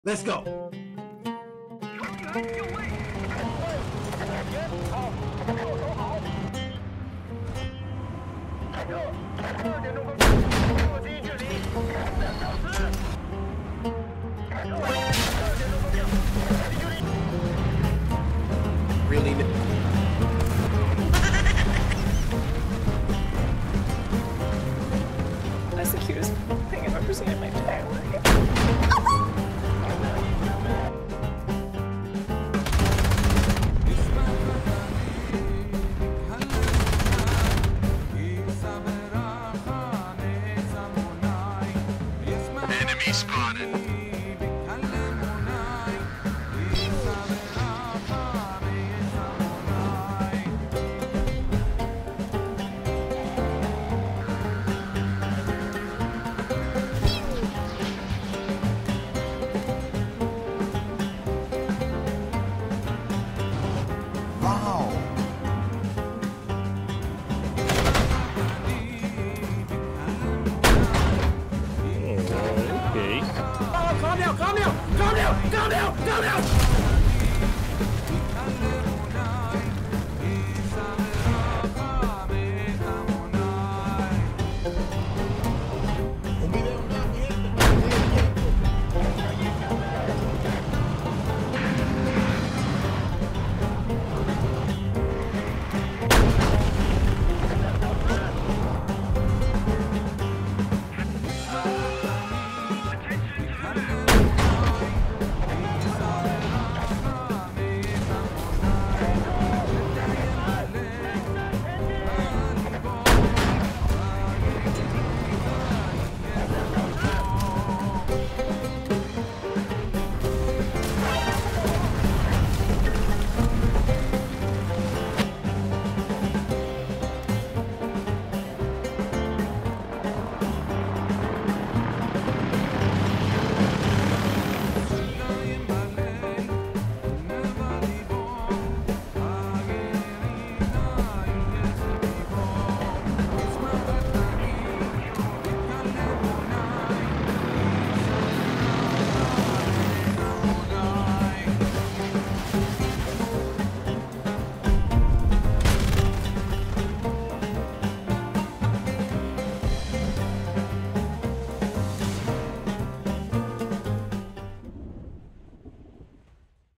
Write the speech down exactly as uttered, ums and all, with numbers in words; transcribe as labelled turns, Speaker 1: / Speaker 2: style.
Speaker 1: Let's go. Really?
Speaker 2: That's the cutest thing I've ever seen in my entire life.
Speaker 3: Enemy spotted.
Speaker 1: Wow.
Speaker 4: Okay.
Speaker 1: Oh, calm down, calm down, calm down, calm down, calm down.